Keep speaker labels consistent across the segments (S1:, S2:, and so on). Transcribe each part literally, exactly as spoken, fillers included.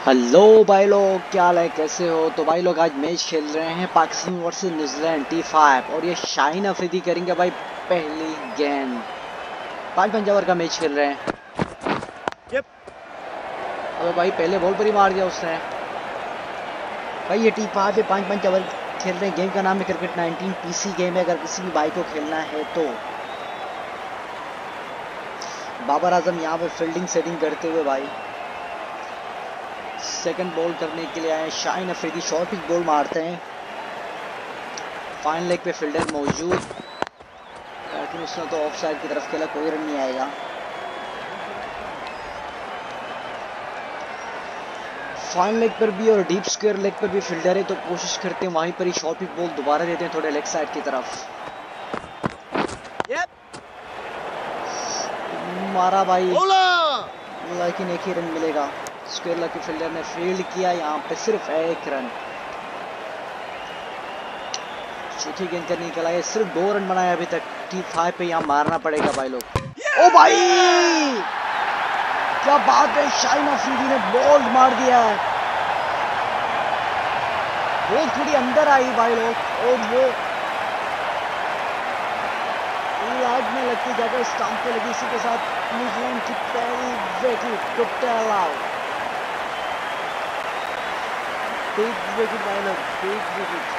S1: Hello भाई लोग, क्या हाल है, कैसे हो। तो भाई लोग आज मैच खेल रहे हैं Pakistan versus New Zealand T five और ये शाहीन अफरीदी करेंगे भाई पहली गेंद। पाँच पंच ओवर का मैच खेल रहे हैं।
S2: yep.
S1: अबे भाई पहले बॉल पर ही मार दिया उसने। भाई ये टी फाइव है, पाँच पंच ओवर खेल रहे हैं। गेम का नाम है क्रिकेट नाइनटीन, पीसी गेम है। अगर किसी भी भाई को खेलना है तो बाबर आजम यहाँ पे फील्डिंग सेटिंग करते हुए भाई सेकंड बॉल करने के लिए आए। Shaheen Afridi short pitch ball मारते हैं। फाइन लेग पे फील्डर मौजूद, लेकिन उसने तो ऑफ साइड की तरफ खेला, कोई रन नहीं आएगा। फाइन लेग पर भी और डीप स्क्वायर लेग पर भी फील्डर है, तो कोशिश करते हैं वहीं पर ही शॉर्ट पिच बॉल दोबारा देते हैं थोड़े लेग साइड की तरफ।
S2: Yep.
S1: मारा भाई,
S2: Bowler.
S1: लेकिन एक ही रन मिलेगा। स्क्वायर लेग के फील्डर ने फील्ड किया यहाँ पे सिर्फ एक रन। चौथी गेंद करने निकला है, सिर्फ दो रन बनाए अभी तक। टी फाइव पे यहाँ मारना पड़ेगा भाई लोग। ओ भाई क्या बात है, शाहीन अफरीदी ने बॉल मार दिया है। बॉल थोड़ी अंदर आई भाई लोग और वो लाइट में लगती जगह स्टंप पे लगी। इसी के साथ न्यूजीलैंड की पहली विकेट को टेल आउट। बिग विकेट भाई लोग, बिग विकेट।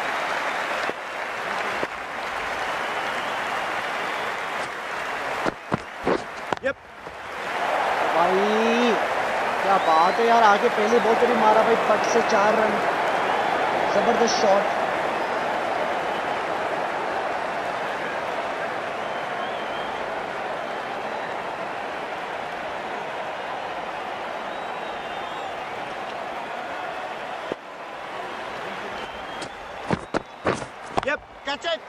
S2: Yep.
S1: भाई क्या बात है यार, आगे पहले बॉल पे भी मारा भाई, पट से चार रन। जबरदस्त शॉट।
S2: Yep. Catch it.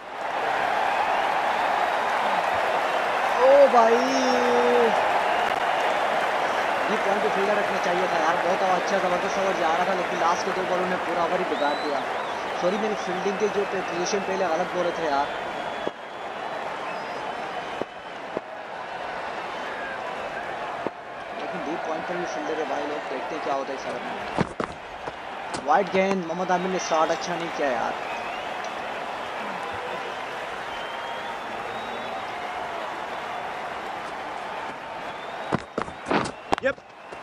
S1: ओ भाई ये पॉइंट फील्डर रखना चाहिए था यार। बहुत अच्छा जबरदस्त ओवर जा रहा था, लेकिन लास्ट के दो बॉलों ने पूरा ओवर ही बिगाड़ दिया। सॉरी, मेरी फील्डिंग के जो पोजीशन पहले गलत बोले थे यार। लेकिन डीप पॉइंट पर भी फील्डर है भाई लोग, देखते हैं क्या होता है इस ओवर में। वाइड गेंद, मोहम्मद आमिर ने स्टार्ट अच्छा नहीं किया यार।
S2: Yep.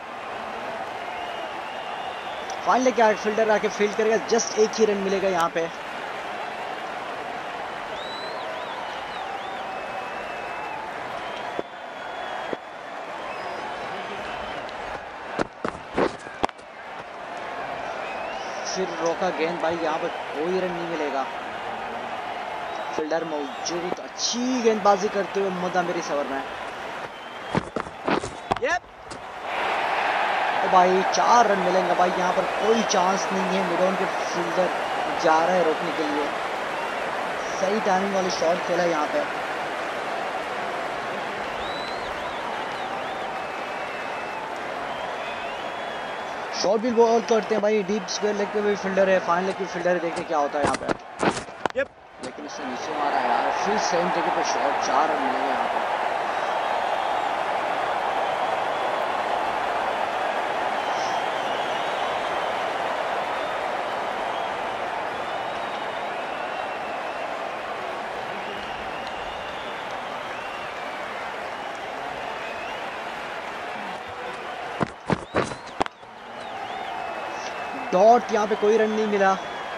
S1: फाइन लेके आगे फील्डर आके फील्ड करेगा, जस्ट एक ही रन मिलेगा यहाँ पे। फिर रोका गेंद भाई, यहाँ पे कोई रन नहीं मिलेगा। फील्डर मौजूद, अच्छी गेंदबाजी करते हुए मोहम्मद आमिर इस ओवर में।
S2: Yep.
S1: तो भाई चार रन मिलेंगे भाई, यहाँ पर कोई चांस नहीं है। मिडॉन के फील्डर जा रहा है रोकने के लिए, सही टाइमिंग वाली शॉट खेला है यहाँ पे। शॉट भी बॉल करते हैं भाई, डीप स्क्वायर लेग पे भी फील्डर है, फाइन लेग पे फील्डर है। देखते क्या होता है यहाँ पे।
S2: Yep.
S1: लेकिन इससे नीचे मारा यार। फिर सेम जगह पे शॉट, चार रन मिलेंगे यहाँ पे। डॉट, यहाँ पे कोई रन नहीं मिला।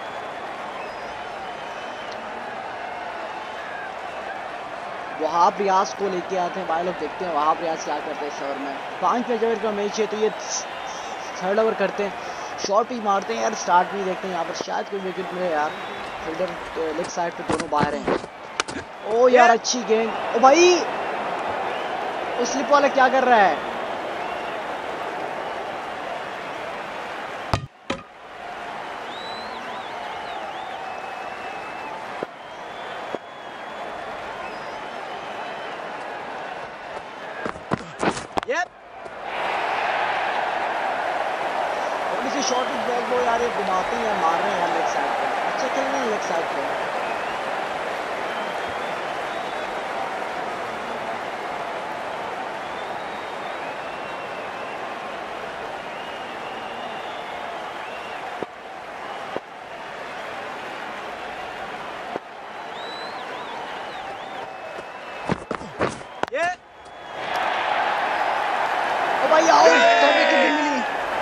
S1: वहाब रियाज को लेके आते हैं भाई लोग, देखते हैं वहाब रियाज क्या करते हैं इस ओवर में। पांच मैच ओवर का मैच है, तो ये थर्ड ओवर करते हैं। शॉट भी मारते हैं यार, स्टार्ट में देखते हैं यहाँ पर शायद कोई विकेट मिले यार। फील्डर लेग साइड पे दोनों बाहर हैं। ओ यार अच्छी गेंद। ओ भाई वो स्लिप वाला क्या कर रहा है।
S2: Yep.
S1: थोड़ी सी शॉर्ट बॉल को यार ये घुमाते हैं या मार रहे हैं यार लेग साइड पे। अच्छा खेल रहे हैं लेग साइड पे। भाई आउट, थर्ड विकेट भी मिली।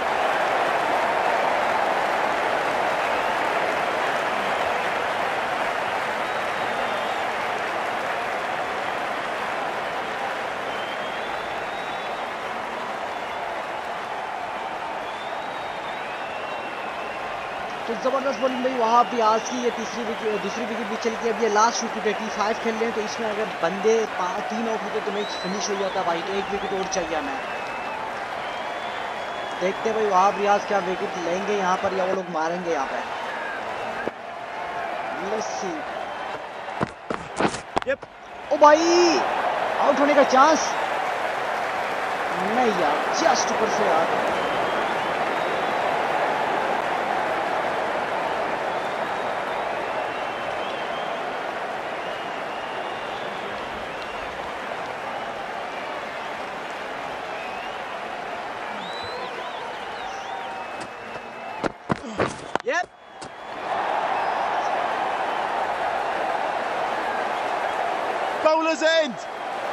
S1: तो जबरदस्त बॉलिंग भाई वहाँ पे आज की। ये तीसरी विकेट, दूसरी विकेट भी चल गई। अब ये लास्ट विकेट है, टी फाइव खेल रहे हैं, तो इसमें अगर बंदे तीन आउट होते तो मैच फिनिश हो जाता भाई। तो एक विकेट और चाहिए हमें। देखते हैं भाई वहाँ रियाज क्या विकेट लेंगे यहाँ पर, या वो लोग मारेंगे यहाँ पे। Let's see.
S2: Yep.
S1: ओ भाई आउट होने का चांस नहीं यार, जस्ट ऊपर से यार।
S2: Yep. Bowler's end.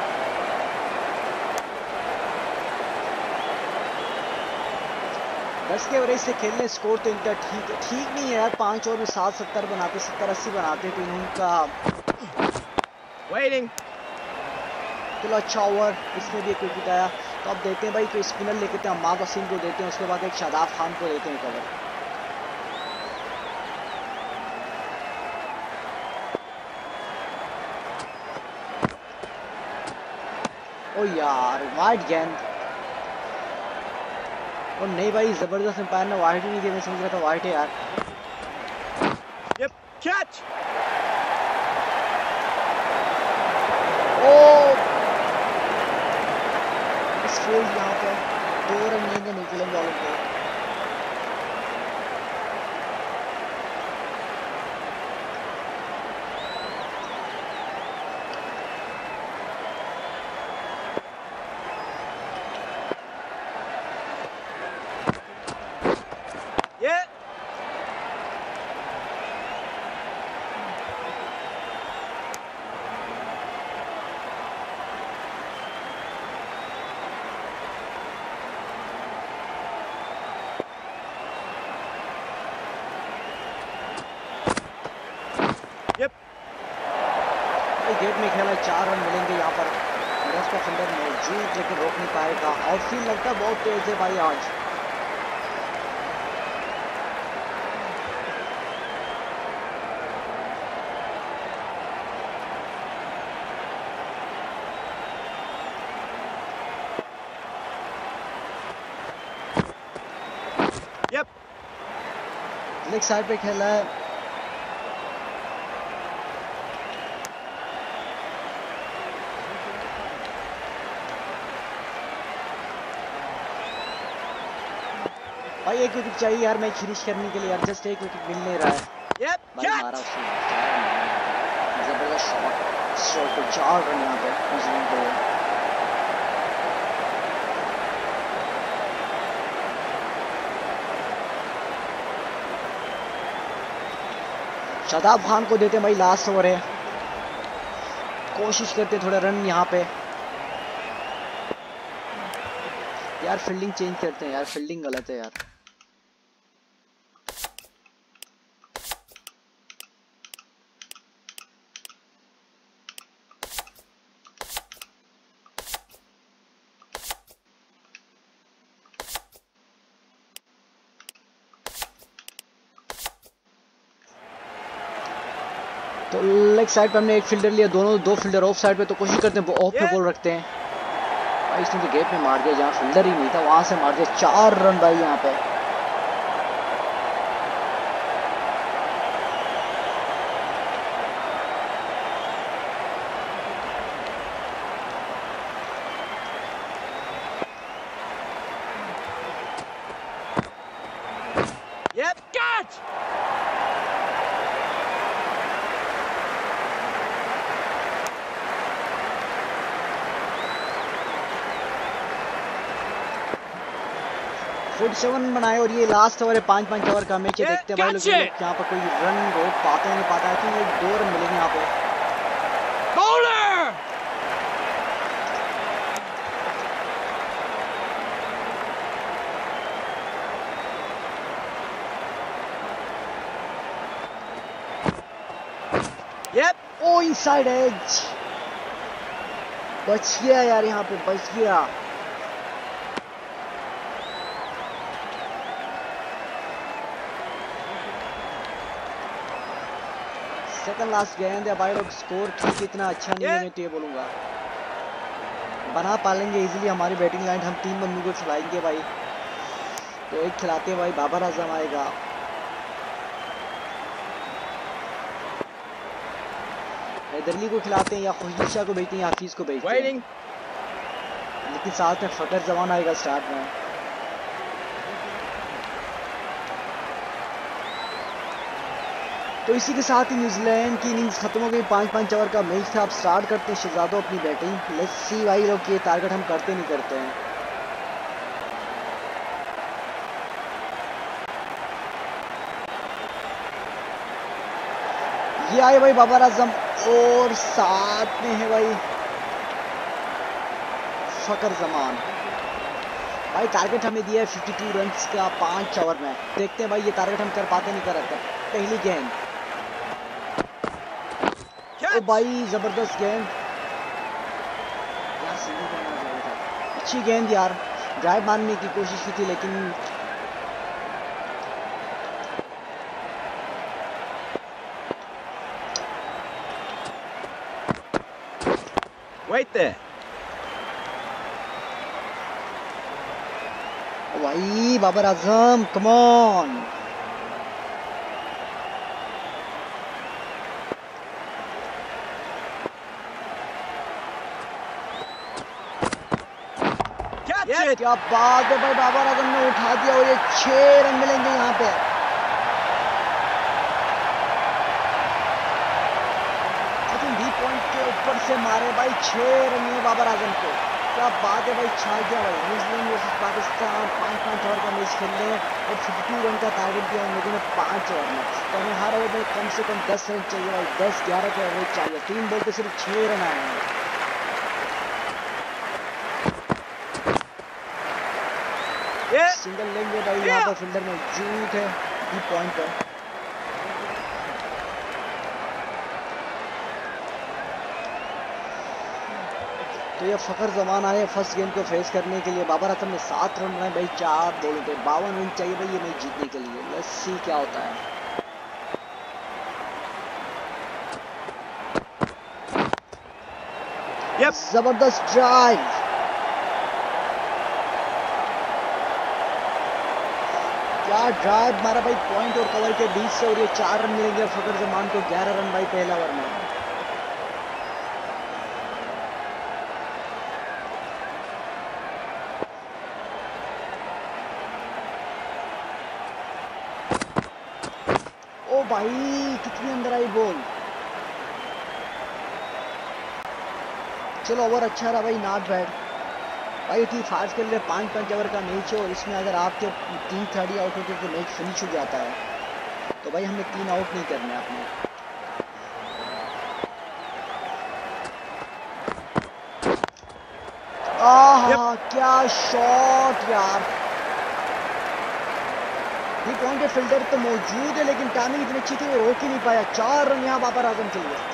S1: दस के एवरेज से खेलने स्कोर तो इनका ठीक ठीक नहीं है यार। पांच ओवर में सात सत्तर बनाते, सत्तर अस्सी बनाते, तो इनका
S2: Waiting.
S1: चलो अच्छा ओवर, इसमें भी एक विकेट आया। तो अब देते हैं भाई कोई स्पिनर लेके थे, अम्माद वसीम को देते हैं, उसके बाद एक शादाब खान को देते हैं कवर। ओ यार वाइड गेंद, और नहीं भाई जबरदस्त एम्पायर ने वाइड ही नहीं दिया। मैं समझ रहा था वाइड है यार।
S2: Yep. Catch.
S1: ओ इस फील्ड यहाँ पे दो रन लेंगे न्यूजीलैंड वालों को।
S2: Yeah. Yep.
S1: भाई गेट में खेला, चार रन मिलेंगे यहाँ पर। लेफ्ट का फील्डर मौजूद लेकिन रोक नहीं पाएगा। आउटफील्ड लगता है बहुत तेज है भाई आज।
S2: Yep.
S1: लेग साइड पे खेला है। भाई एक विकेट चाहिए यार मैच फिनिश करने के लिए यार। जस्ट एक विकेट मिल नहीं रहा है
S2: Yep.
S1: भाई। मारा
S2: Catch.
S1: उसने जबरदस्त शॉट, शॉट पे चार रन यहाँ पे न्यूजीलैंड को। शादाब खान को देते हैं भाई, लास्ट ओवर है, कोशिश करते थोड़ा रन यहाँ पे। यार फील्डिंग चेंज करते हैं यार, फील्डिंग गलत है यार। तो लेग साइड पे हमने एक फील्डर लिया, दोनों दो फील्डर ऑफ साइड पे, तो कोशिश करते हैं ऑफ पे बॉल रखते हैं भाई। इसने तो गेट में मार दिया, जहाँ फील्डर ही नहीं था वहां से मार दिया। चार रन भाई यहाँ पे।
S2: Yep. Catch.
S1: फोर्टी सेवन बनाए और ये लास्ट ओवर है, पांच पांच ओवर का मैच है। देखते हैं भाई लोग यहाँ पर कोई रन रोक पाते हैं नहीं पाता है। कि एक दो रन मिलेंगे यहाँ पे।
S2: Bowler. Yep.
S1: ओ इनसाइड एज, बच गया यार, यहाँ पे बच गया। सेकंड लास्ट गेंद है भाई लोग, स्कोर ठीक इतना अच्छा नहीं है, मैं तो ये बोलूंगा बना पालेंगे इजीली हमारी बैटिंग लाइन, हम तीन बंदों को खिलाएंगे भाई। तो एक खिलाते हैं भाई, बाबर आजम आएगा, हैदरली को खिलाते हैं, या खुशबू शाह को भेजते हैं, या हाफिज को भेजते हैं, लेकिन साथ में फकर जमान आएगा स्टार्ट में। तो इसी के साथ ही न्यूजीलैंड की इनिंग्स खत्म हो गई, पाँच पाँच ओवर का मैच था। अब स्टार्ट करते हैं शहजादों अपनी बैटिंग। लेट्स सी भाई लोग ये टारगेट हम करते नहीं करते हैं। ये आए भाई बाबर आजम, और साथ में है भाई फकर जमान। भाई टारगेट हमें दिया है बावन रन्स का पाँच ओवर में, देखते हैं भाई ये टारगेट हम कर पाते नहीं कर पाते। पहली गेंद, ओ भाई जबरदस्त गेंद यार, सीधी गेंद आ जाएगा था। अच्छी गेंद यार, ड्राइव मारने की कोशिश की थी लेकिन
S2: Wait there.
S1: ओ भाई बाबर आजम, कम ऑन। क्या बात है भाई, बाबर आजम ने उठा दिया और ये छह रन मिलेंगे यहाँ पे। डी पॉइंट के ऊपर से मारे भाई, छह रन है बाबर आजम को, क्या बात है भाई, छा गया भाई। न्यूजीलैंड वर्सेस पाकिस्तान पाँच पाँच ओवर का मैच खेल रहे हैं और बावन रन का टारगेट दिया हम लोगों ने पाँच ओवर में, तो हमें हर ओवर में कम से कम दस रन चाहिए भाई, दस ग्यारह का एवरेज चाहिए। तीन बॉल पे सिर्फ छह रन आए हैं। सिंगल लेंगे भाई, यहाँ पर फील्डर मौजूद है डी पॉइंट पर। तो ये फकर जमान आए फर्स्ट गेम को फेस करने के लिए। बाबर आजम ने सात रन बनाए भाई, चार बॉलों पे बावन रन चाहिए भाई ये मैच जीतने के लिए। लेट्स सी क्या होता है।
S2: yep.
S1: जबरदस्त ड्राइव, क्या ड्राइव मारा भाई, पॉइंट और कवर के बीच से, और ये चार रन मिलेंगे फकर जमान को, ग्यारह रन भाई पहला ओवर में। ओ भाई कितनी अंदर आई बॉल, चलो ओवर अच्छा रहा भाई, नॉट बैड भाई। टी फाइव के लिए पाँच पाँच ओवर का मैच है और इसमें अगर आपके तीन थर्डी आउट होते तो मैच फिनिश हो जाता है, तो भाई हमें तीन आउट नहीं करने अपने। आहा क्या शॉट यार, ये पॉइंट फील्डर तो मौजूद है लेकिन टाइमिंग इतनी अच्छी थी वो रोक ही नहीं पाया। चार रन यहाँ बाबर आजम के लिए।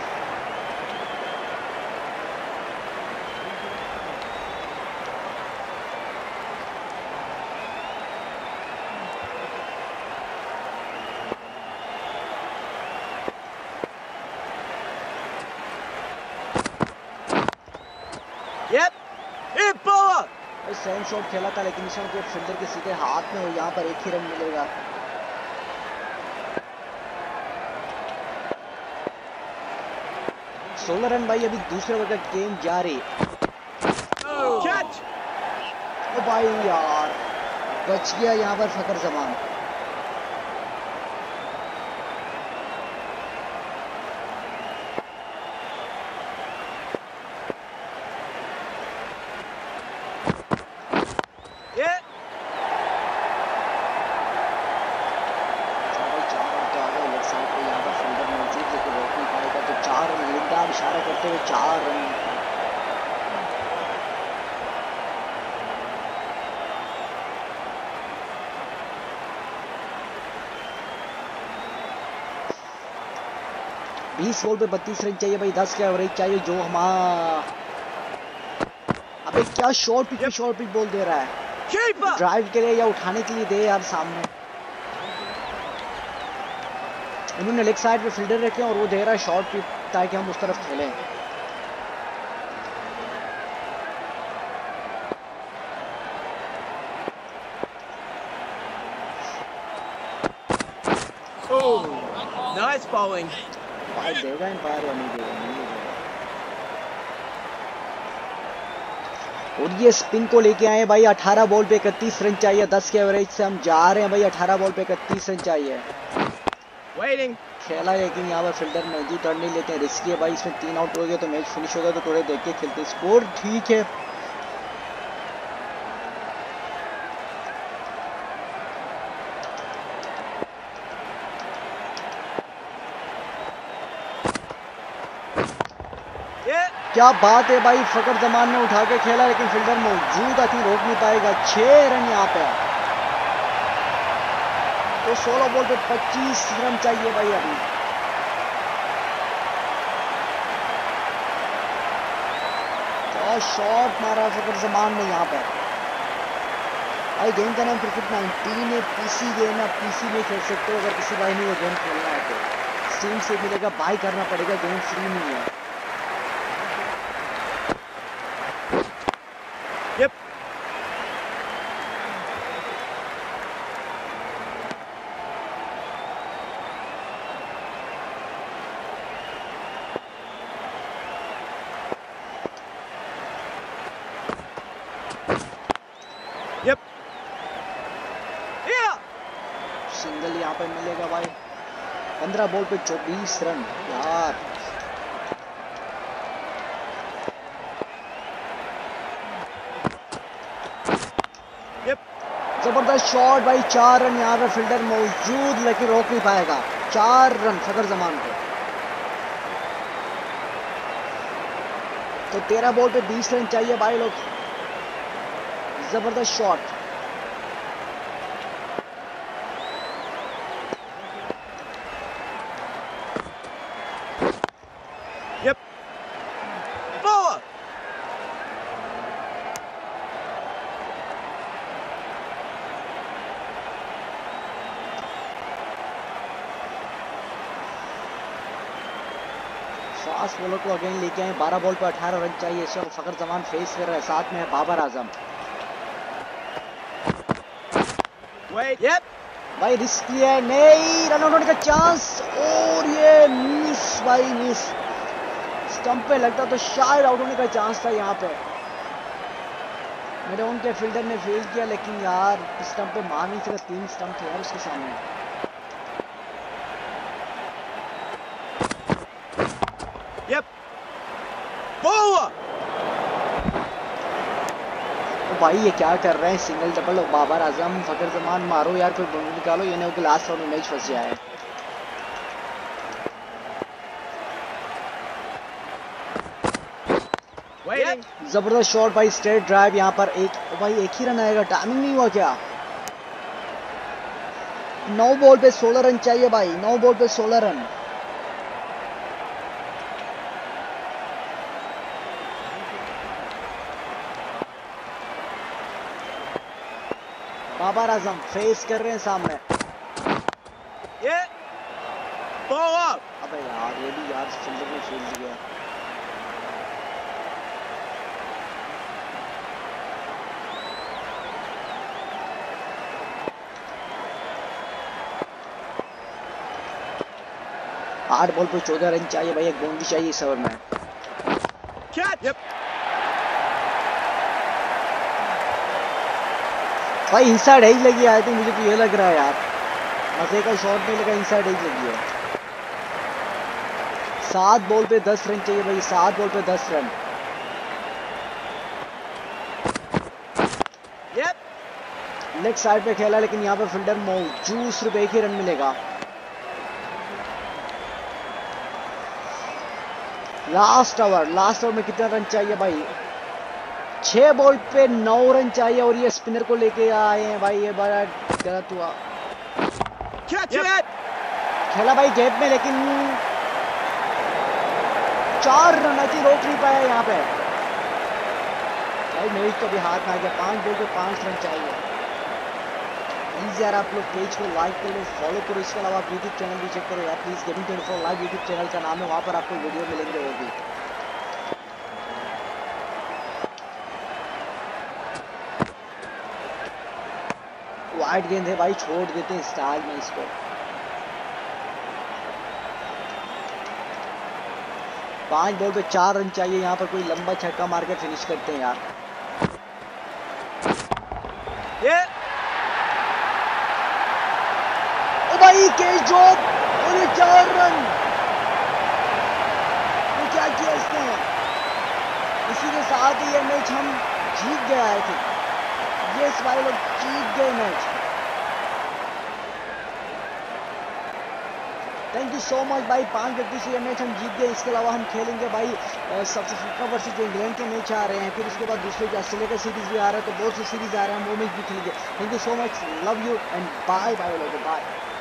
S2: Yep. Hit bowler.
S1: Same shot खेला था लेकिन इस वक्त फील्डर के सीधे हाथ में हो, यहाँ पर एक ही रन मिलेगा। सोलह रन भाई, अभी दूसरे ओवर का गेम जारी।
S2: Catch.
S1: ओ भाई यार बच गया यहाँ पर फकर जमान। इशारा करते हुए चार रन। बीस बॉल पे बत्तीस रन चाहिए भाई, दस का एवरेज चाहिए जो हमारा। अबे क्या शॉर्ट पिच पे शॉर्ट पिच बॉल दे रहा है, ड्राइव के लिए या उठाने के लिए दे यार सामने। उन्होंने लेग साइड पे फील्डर रखे और वो दे रहा है शॉर्ट पिच ताकि हम उस तरफ खेलें।
S2: Nice bowling.
S1: भाई देगा एम्पायर या नहीं देगा, नहीं देगा। और ये स्पिन को लेके आए भाई, अठारह बॉल पे इकतीस रन चाहिए, दस के एवरेज से हम जा रहे हैं भाई, अठारह बॉल पे इकतीस रन चाहिए।
S2: Waiting.
S1: खेला लेकिन यहाँ पर फील्डर महंगी टर्न नहीं लेते हैं, रिस्की है भाई। इसमें तीन आउट हो गए तो मैच फिनिश होगा, तो थोड़े देख के खेलते। स्कोर ठीक है, क्या बात है भाई। फकर जमान ने उठा के खेला लेकिन फील्डर मौजूद आती रोक नहीं पाएगा। छह रन यहाँ पे, तो सोलह बॉल पे पच्चीस रन चाहिए भाई अभी। क्या शॉट मारा फकर जमान ने यहाँ पे भाई। गेम का नाम क्रिकेट नाइनटीन है, पीसी गेम है, पीसी में खेल सकते हो। अगर किसी भाई ने ये गेम खेलना है तो स्टीम से मिलेगा, बाय करना पड़ेगा, गेम फ्री नहीं है।
S2: Yep. Yep. Yeah.
S1: सिंगल यहाँ पे मिलेगा भाई। पंद्रह बॉल पे चौबीस रन यार। जबरदस्त शॉट भाई, चार रन यहाँ पे फील्डर मौजूद लेकिन रोक नहीं पाएगा। चार रन फकर जमान को, तो तेरह बॉल पे बीस रन चाहिए भाई लोग। जबरदस्त shot,
S2: Yep. Bowler.
S1: Fast bowler को अगेन लेके आए। बारह बॉल पे अठारह रन चाहिए। इस वक्त फकर जमान फेस कर रहा है, साथ में है बाबर आजम।
S2: Wait. Yep.
S1: भाई रिस्क लिया है, नहीं रन आउट होने का चांस, और ये मिस भाई, मिस। स्टंप पे लगता तो शायद आउट होने का चांस था यहाँ पे। मेरे उनके फील्डर ने फेल किया लेकिन यार स्टंप पे मार नहीं सका, तीन स्टंप थे यार उसके सामने।
S2: Yep. Bowler.
S1: तो भाई ये क्या कर रहे हैं, सिंगल डबल। बाबर आजम, फकर जमान, मारो यार, कोई बॉल निकालो, ये नहीं लास्ट राउंड में मैच फंस जाए।
S2: Waiting.
S1: जबरदस्त शॉट भाई, स्ट्रेट ड्राइव यहाँ पर। एक ओ भाई एक ही रन आएगा, टाइमिंग नहीं हुआ क्या। नौ बॉल पे सोलह रन चाहिए भाई, नौ बॉल पे सोलह रन। बाबर आजम फेस कर रहे हैं सामने।
S2: Yeah. Bowler.
S1: अबे यार ये भी यार फील्डर ने फील्ड किया। आठ बॉल पे चौदह रन चाहिए भाई, एक बाउंड्री चाहिए इस ओवर में।
S2: Catch. Yep.
S1: भाई इनसाइड एज लगी है, आई थिंक मुझे तो ये लग रहा है यार, मजे का शॉट नहीं लगा, इनसाइड एज लगी है। सात बॉल पे दस रन चाहिए भाई, सात बॉल पे दस रन।
S2: Yep.
S1: लेग साइड पे खेला लेकिन यहाँ पे फील्डर मौजूद, सिर्फ एक ही रन मिलेगा। लास्ट ओवर, लास्ट ओवर में कितना रन चाहिए भाई। छह बॉल पे नौ रन चाहिए और ये स्पिनर को लेके आए हैं भाई, ये बड़ा गलत हुआ।
S2: Catch it.
S1: खेला भाई गैप में लेकिन चार रन अति रोक नहीं पाया यहाँ पे भाई, मैच तो अभी हाथ में आ गया। पांच बॉल पे पांच रन चाहिए। प्लीज यार आप लोग पेज को लाइक कर लो, फॉलो करो। इसके अलावा आप यूट्यूब चैनल भी चेक करो यार please. Gaming twenty four live YouTube channel का नाम है, वहां पर आपको वीडियो मिलेंगे वो भी। वाइड गेंद है भाई, छोड़ देते हैं स्टाइल में इसको। पांच बॉल पे चार रन चाहिए यहाँ पर, कोई लंबा छक्का मार के फिनिश करते हैं यार।
S2: Yeah.
S1: ओ भाई कैच ड्रॉप और ये चार रन, ये क्या किया इसने। इसी के साथ ये मैच हम जीत गए आए थे। यस भाई लोग जीत गए match. Thank you so much भाई, पांच विकेट से ये मैच हम जीत गए। इसके अलावा हम खेलेंगे भाई साउथ अफ्रीका वर्सेस जो इंग्लैंड के मैच आ रहे हैं, फिर उसके बाद दूसरे जो ऑस्ट्रेलिया का सीरीज भी आ रहा है, तो बहुत से सीरीज आ रहे हैं, हम वो मैच भी खेलेंगे। Thank you so much, love you and bye bye, bye.